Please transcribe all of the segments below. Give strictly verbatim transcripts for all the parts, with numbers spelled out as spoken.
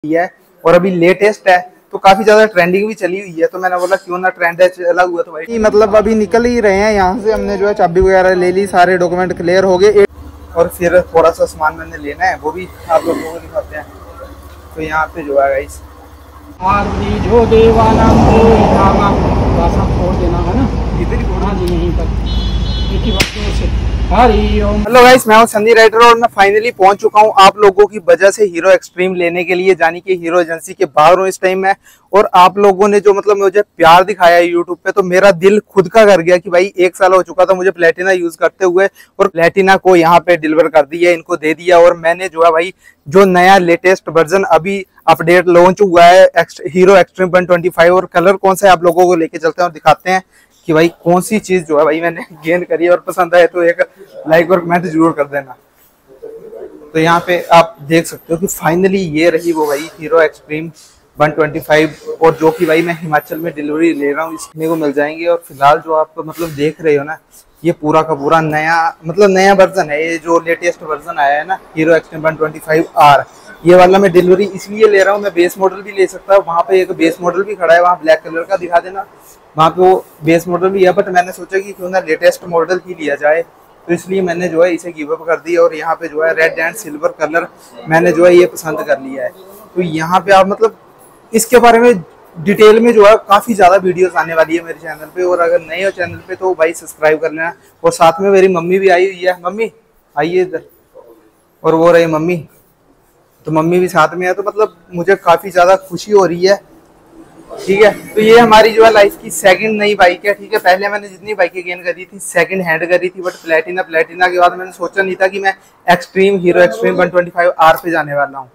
है और अभी लेटेस्ट है तो काफी ज्यादा ट्रेंडिंग भी चली हुई है, तो मैंने बोला क्यों ना ट्रेंड चला हुआ तो भाई मतलब अभी निकल ही रहे हैं यहाँ से। हमने जो है चाबी वगैरह ले ली, सारे डॉक्यूमेंट क्लियर हो गए और फिर थोड़ा सा सामान मैंने लेना है, वो भी आप लोगों को दिखाते हैं। तो यहाँ पे जो है गाइस जो देवाना छोड़ देना है ना, इधर ही यहीं पर एक ही वक्त से। हेलो गाइस, मैं हूं सनी राइडर और मैं फाइनली पहुंच चुका हूं आप लोगों की वजह से हीरो एक्सट्रीम लेने के लिए, यानी कि हीरो एजेंसी के बाहर हूं इस टाइम में। और आप लोगों ने जो मतलब मुझे प्यार दिखाया है यूट्यूब पे, तो मेरा दिल खुद का कर गया कि भाई एक साल हो चुका था मुझे प्लेटिना यूज करते हुए और प्लेटिना को यहाँ पे डिलीवर कर दिया, इनको दे दिया। और मैंने जो है भाई जो नया लेटेस्ट वर्जन अभी अपडेट लॉन्च हुआ है Hero Xtreme one twenty five, और कलर कौन सा है आप लोगों को लेके चलते हैं और दिखाते हैं कि भाई कौन सी चीज जो है भाई मैंने गेन करी है। और पसंद आए तो एक लाइक और कमेंट जरूर कर देना। तो यहाँ पे आप देख सकते हो कि फाइनली ये रही वो भाई Hero Xtreme one twenty five, और जो कि भाई मैं हिमाचल में डिलीवरी ले रहा हूँ, इसमें को मिल जाएंगे। और फिलहाल जो आप मतलब देख रहे हो ना, ये पूरा का पूरा नया मतलब नया वर्जन है। ये जो लेटेस्ट वर्जन आया है ना Hero Xtreme one twenty five R, ये वाला मैं डिलीवरी इसलिए ले रहा हूँ। मैं बेस मॉडल भी ले सकता हूँ, वहाँ पे एक बेस मॉडल भी खड़ा है, वहाँ ब्लैक कलर का दिखा देना, वहाँ पे वो बेस मॉडल भी है। बट मैंने सोचा कि क्यों ना लेटेस्ट मॉडल ही लिया जाए, तो इसलिए मैंने जो है इसे गिव अप कर दी। और यहाँ पे जो है रेड एंड सिल्वर कलर मैंने जो है ये पसंद कर लिया है। तो यहाँ पे आप मतलब इसके बारे में डिटेल में जो है काफी ज्यादा वीडियोस आने वाली है मेरे चैनल पे, और अगर नए हो चैनल पे तो भाई सब्सक्राइब कर लेना। और साथ में मेरी मम्मी भी आई हुई है, मम्मी आइए इधर, और वो रही मम्मी, तो मम्मी भी साथ में है। तो मतलब मुझे काफी ज्यादा खुशी हो रही है, ठीक है। तो ये हमारी जो है लाइफ की सेकंड नई बाइक है, ठीक है। पहले मैंने जितनी बाइकें गेन करी थी सेकंड हैंड करी थी, बट प्लेटिना प्लेटिना के बाद मैंने सोचा नहीं था कि मैं Xtreme Hero Xtreme one twenty five R पे जाने वाला हूँ।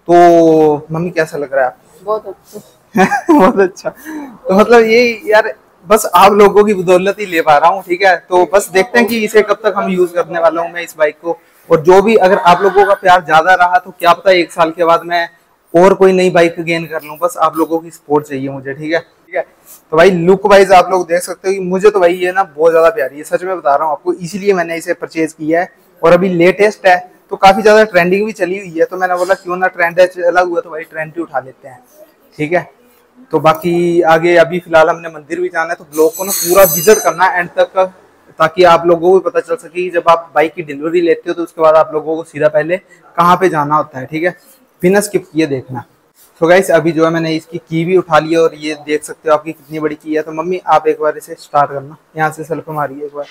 तो मम्मी कैसा लग रहा है आपको? बहुत अच्छा बहुत अच्छा। तो मतलब ये यार बस आप लोगों की बदौलत ही ले पा रहा हूँ, ठीक है। तो बस देखते हैं कि इसे कब तक हम यूज करने वाला हूँ मैं इस बाइक को। और जो भी अगर आप लोगों का प्यार ज्यादा रहा तो क्या पता एक साल के बाद मैं और कोई नई बाइक गेन कर लूं। बस आप लोगों की सपोर्ट चाहिए मुझे, ठीक है ठीक है। तो भाई लुक वाइज आप लोग देख सकते हो कि मुझे तो भाई ये ना बहुत ज्यादा प्यारी है, सच में बता रहा हूँ आपको, इसीलिए मैंने इसे परचेज किया है। और अभी लेटेस्ट है तो काफी ज्यादा ट्रेंडिंग भी चली हुई है, तो मैंने बोला क्यों ना ट्रेंड चला हुआ तो भाई ट्रेंड भी उठा लेते हैं, ठीक है। तो बाकी आगे अभी फिलहाल हमने मंदिर भी जाना है, तो ब्लॉग को ना पूरा विजिट करना एंड तक, ताकि आप लोगों को पता चल सके कि जब आप बाइक की डिलीवरी लेते हो तो उसके बाद आप लोगों को सीधा पहले कहाँ पे जाना होता है, ठीक है। बिना स्किप किए देखना। तो गाइस अभी जो है मैंने इसकी की भी उठा ली है, और ये देख सकते हो आपकी कितनी बड़ी की है। तो मम्मी आप एक बार इसे स्टार्ट करना, यहाँ से सेल्फ मारिए एक बार,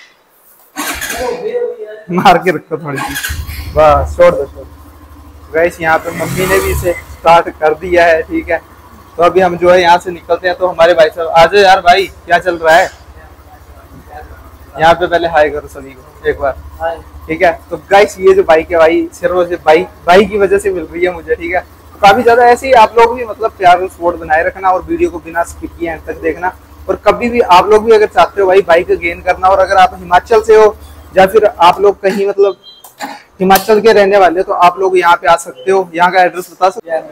मार के रखो थोड़ी सी, बस छोड़ दो छोड़। गाइस यहाँ पे मम्मी ने भी इसे स्टार्ट कर दिया है, ठीक है। तो अभी हम जो है यहाँ से निकलते हैं। तो हमारे भाई साहब आ जाओ यार, भाई क्या चल रहा है यहाँ पे, पहले हाय करो सभी को एक बार, ठीक है। तो गाइस ये जो बाइक है भाई सिर्फ बाइक बाइक की वजह से मिल रही है मुझे, ठीक है। तो काफी ज्यादा ऐसे ही आप लोग भी मतलब प्यार और सपोर्ट बनाए रखना, और वीडियो को बिना स्किप किए एंड तक देखना। और कभी भी आप लोग भी अगर चाहते हो भाई बाइक गेन करना, और अगर आप हिमाचल से हो या फिर आप लोग कहीं मतलब हिमाचल के रहने वाले हो, तो आप लोग यहाँ पे आ सकते हो। यहाँ का एड्रेस बता सकते हैं?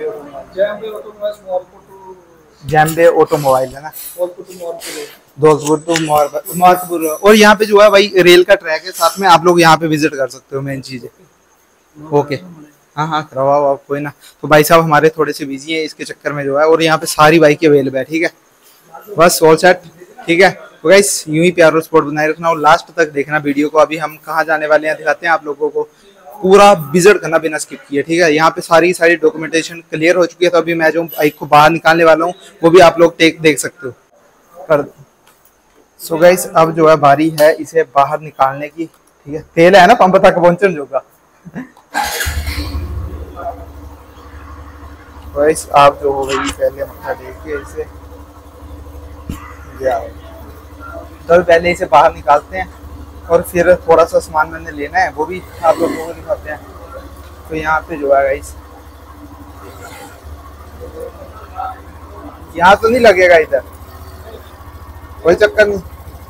जैम्बे ऑटोमोबाइल है ना, धौलपुर टू मोरपुर। और यहाँ पे जो है भाई रेल का ट्रैक है साथ में, आप लोग यहाँ पे विजिट कर सकते हो, मेन चीज है। ओके हाँ हाँ करवाओ आप, कोई ना। तो भाई साहब हमारे थोड़े से बिजी है इसके चक्कर में जो है, और यहाँ पे सारी बाइक अवेलेबल है, ठीक है। बस ऑल सेट, ठीक है। तो गाइस यूं ही प्यार और सपोर्ट बनाए रखना, और लास्ट तक देखना वीडियो को। अभी हम कहाँ जाने वाले हैं दिखाते हैं आप लोगों को, पूरा विजिट करना बिना स्किप किए, ठीक है। यहाँ पे सारी सारी डॉक्यूमेंटेशन क्लियर हो चुकी है। तो अभी मैं जो बाइक को बाहर निकालने वाला हूँ वो भी आप लोग टेक देख सकते हो कर। सो गाइस अब जो है बारी है इसे बाहर निकालने की, ठीक है। तेल है ना पंप तक पहुंचने जोगा। गाइस आप जो हो गई पहले मक्खा देखिए इसे, तो पहले इसे बाहर निकालते हैं, और फिर थोड़ा सा सामान मैंने लेना है, वो भी आप लोगों को दिखाते हैं। तो यहाँ पे जो है गाइस, यहाँ तो नहीं लगेगा इधर, कोई चक्कर नहीं।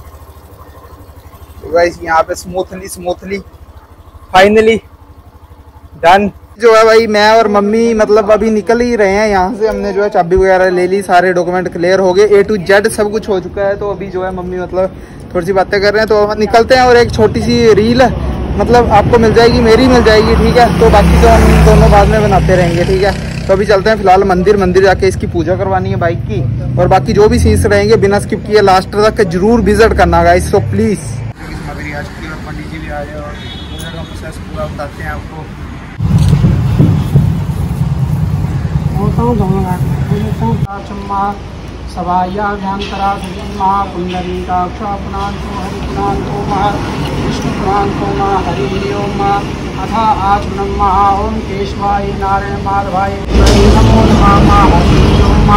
तो गाइस यहाँ पे स्मूथली स्मूथली फाइनली डन। जो है भाई मैं और मम्मी मतलब अभी निकल ही रहे हैं यहाँ से। हमने जो है चाबी वगैरह ले ली, सारे डॉक्यूमेंट क्लियर हो गए, ए टू जेड सब कुछ हो चुका है। तो अभी जो है मम्मी मतलब थोड़ी सी बातें कर रहे हैं, तो निकलते हैं। और एक छोटी सी रील मतलब आपको मिल जाएगी, मेरी मिल जाएगी, ठीक है। तो बाकी तो हम दोनों बाद में बनाते रहेंगे, ठीक है। तो अभी चलते हैं फिलहाल मंदिर मंदिर जाके इसकी पूजा करवानी है बाइक की, और बाकी जो भी सीन्स रहेंगे बिना स्किप किए लास्ट तक जरूर विजिट करना गाइस, सो प्लीज। पंडित जी भी आ जाए और पूजा का प्रोसेस पूरा बताते हैं आपको। हरि ओम अथा आचमनम महा ओम केशवाय नारायण माधवाय नमो नमः हरि ओम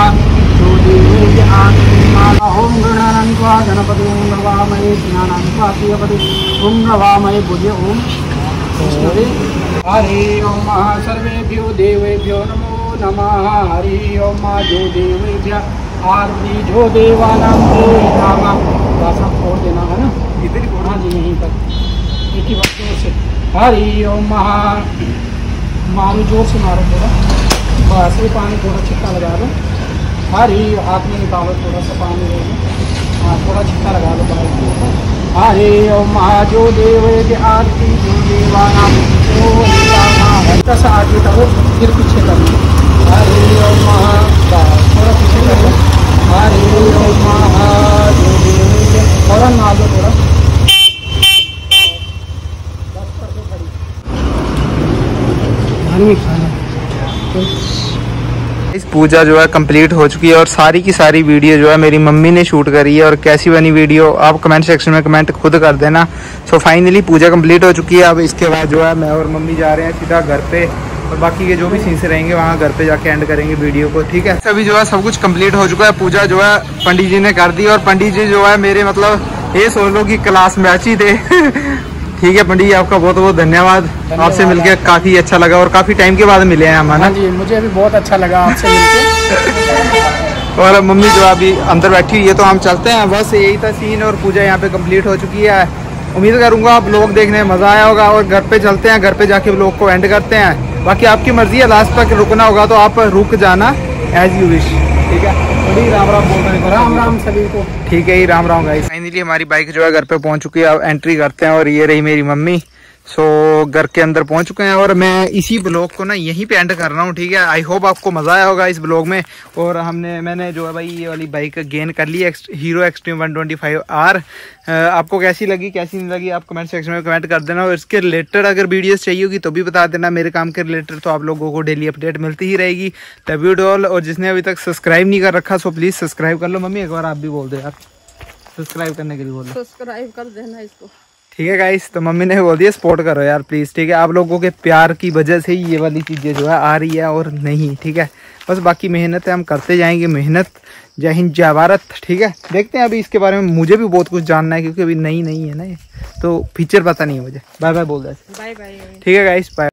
ओम गणानन्त्वा गणपति ओम नवामहे ज्ञानान्त्वा प्रियपति ओम नवामहे बुद्धि ओम कृष्णवे हरि ओम सर्वेभ्यो देवेभ्यो नमो नमः हरि ओम जो देवेभ्यः आरती जो देवानां नाम वासा छोड़ देना है ना, इधर ही हाँ जी यहीं पर एक ही वक्त से। हरि ओम महा मारो जोर से मारो थोड़ा, बस ये पानी थोड़ा छिक्का लगा दो। हरि हाथ में निकालो थोड़ा सा पानी ले लो, हाँ थोड़ा छिक्का लगा दो बाइक के ऊपर। हरि ओम महा जो देव के आरती जो देवाना सा आगे करो फिर पीछे करो। हरि ओम महा थोड़ा पीछे करो। हरि ओम महा जो देव के थोड़ा ना दो थोड़ा इस पूजा जो है कंप्लीट हो चुकी है और सारी की सारी वीडियो जो है मेरी मम्मी ने शूट करी है, और कैसी बनी वीडियो आप कमेंट सेक्शन में कमेंट खुद कर देना। सो फाइनली पूजा कंप्लीट हो चुकी है। अब इसके बाद जो है मैं और मम्मी जा रहे हैं सीधा घर पे, और बाकी के जो भी सीन्स रहेंगे वहाँ घर पे जाके एंड करेंगे वीडियो को, ठीक है। अभी जो है सब कुछ कंप्लीट हो चुका है, पूजा जो है पंडित जी ने कर दी, और पंडित जी जो है मेरे मतलब ये सोच लो कि क्लास मैच ही थे। ठीक है पंडित जी आपका बहुत बहुत धन्यवाद, आपसे मिलकर काफी अच्छा लगा और काफी टाइम के बाद मिले हैं हम, है ना जी। मुझे भी बहुत अच्छा लगा आपसे मिलकर। और मम्मी जो अभी अंदर बैठी हुई है, तो हम चलते हैं, बस यही था सीन और पूजा यहाँ पे कंप्लीट हो चुकी है। उम्मीद करूंगा आप लोग देखने में मजा आया होगा, और घर पे चलते हैं, घर पे जाके लोग को एंड करते हैं। बाकी आपकी मर्जी है, लास्ट तक रुकना होगा तो आप रुक जाना एज यू विश, ठीक है। राम राम बोल रहे हैं, राम राम सभी को, ठीक है ही राम राम गाइस। फाइनली हमारी बाइक जो है घर पे पहुंच चुकी है, अब एंट्री करते हैं, और ये रही मेरी मम्मी। सो so, घर के अंदर पहुंच चुके हैं, और मैं इसी ब्लॉग को ना यहीं पे एंड कर रहा हूँ, ठीक है। आई होप आपको मजा आया होगा इस ब्लॉग में। और हमने मैंने जो है भाई ये वाली बाइक गेन कर ली, Hero Xtreme one twenty five R. आपको कैसी लगी कैसी नहीं लगी आप कमेंट सेक्शन में कमेंट कर देना, और इसके रिलेटेड अगर वीडियोस चाहिए होगी तो भी बता देना, मेरे काम के रिलेटेड तो आप लोगों को डेली अपडेट मिलती ही रहेगी। Love you all. और जिसने अभी तक सब्सक्राइब नहीं कर रखा सो प्लीज सब्सक्राइब कर लो। मम्मी एक बार आप भी बोल दो यार, सब्सक्राइब करने के लिए बोल दो, सब्सक्राइब कर देना इसको, ठीक है गाइस। तो मम्मी ने बोल दिया सपोर्ट करो यार प्लीज, ठीक है। आप लोगों के प्यार की वजह से ही ये वाली चीजें जो है आ रही है और नहीं, ठीक है। बस बाकी मेहनत है, हम करते जाएंगे मेहनत। जय हिंद जय भारत, ठीक है। देखते हैं अभी इसके बारे में, मुझे भी बहुत कुछ जानना है क्योंकि अभी नई नहीं है ना ये, तो फीचर पता नहीं है मुझे। बाय बाय बोल दे, बाय बाय, ठीक है गाइस, बाय।